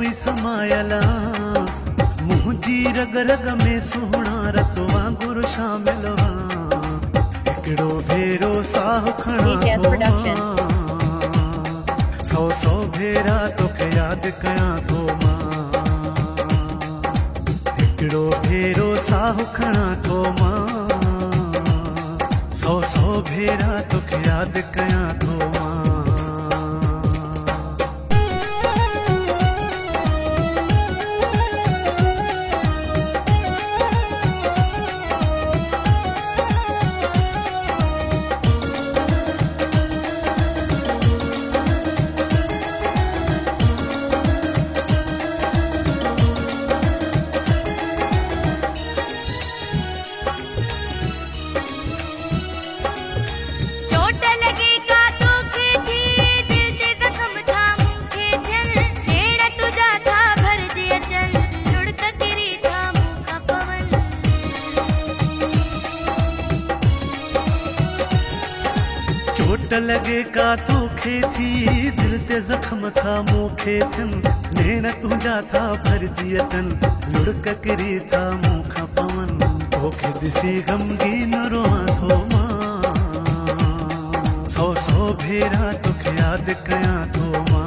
कोई समायला मुंहिंजी रग रग में सुहिणा रत वांगुरु शामिल हिकिड़ो भेरो साहु खणा थो सौ सौ भेरा तोखे यादि कयां थो मां हिकिड़ो भेरो साहु खणा थो मां सौ सौ भेरा तोखे यादि कयां थो मां चोट लगे का तोखे थी दिल ते जख्म था मूंखे थियनि नेण तुंहिंजा था भरिजी अचनि लुड़क किरी था मूंखां पवनि तोखे ॾिसी ग़मगीन रोआं थो मां सौ सौ भेरा तोखे यादि कयां थो मां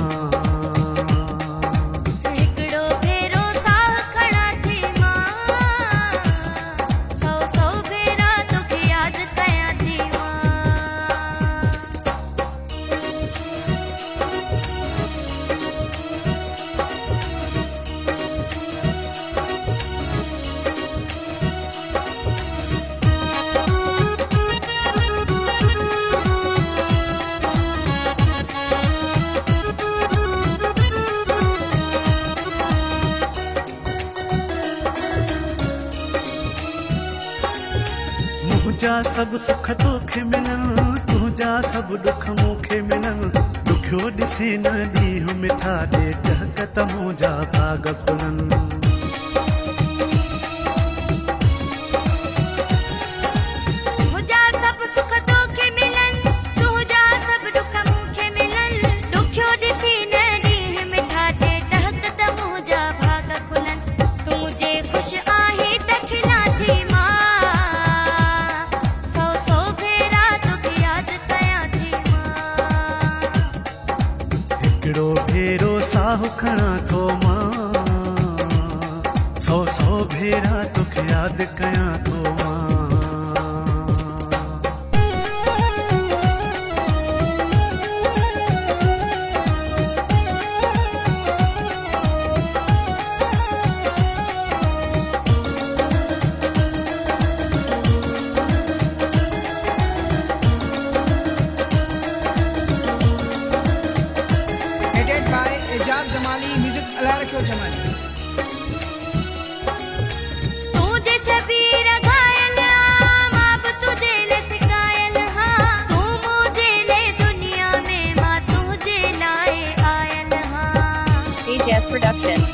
तुझा सब सुख तोखे मिलनि तुझा सब दुख मूंखे मिलनि दुखियो ॾिसी न ॾींहुं मिठा ॾे टहक त मुंहिंजा भाग खुलनि हिकिड़ो भेरो साहु खणा थो मां सौ सौ भेरा तोखे यादि कयां थो मां जमाली म्यूजिक अला रखियो जमाली तुझे शबीर घायल मां भी तुझे ले सिकायल हां तू मुझे ले दुनिया में मां तुझे लाए आयल हां DJS Production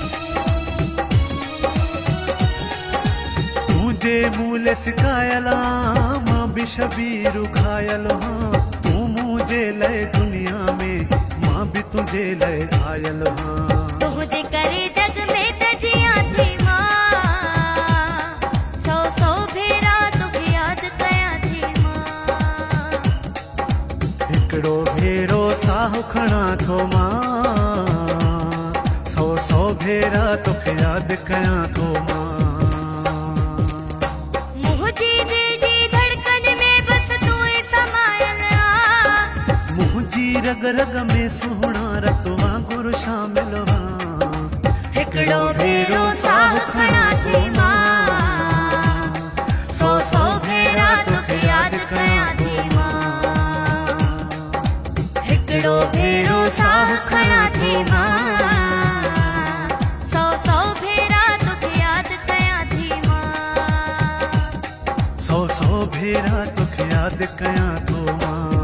तुझे मूले सिकायल मां भी शबीर घायल हां तू मुझे ले दुनिया में मां भी तुझे ले आयल हां तुझे करे जग में तजिया थी मां सौ सौ भेरा तोखे यादि कयां थी मां हिकिड़ो भेरो साहु खणा थो मां सौ सौ भेरा तोखे यादि कयां थो मां मुंहिंजी दिलि जी धड़कन में बस तू ई समायल मुंहिंजी रग रग में सुहिणा रत वांगुरु शामिल हिकिड़ो भेरो साहु खणा थी मां सौ सौ भेरा तोखे यादि कयां थी मां हिकिड़ो भेरो साहु खणा थी मां सौ सौ भेरा तोखे यादि कयां थी मां सौ सौ भेरा तोखे यादि कयां थो मां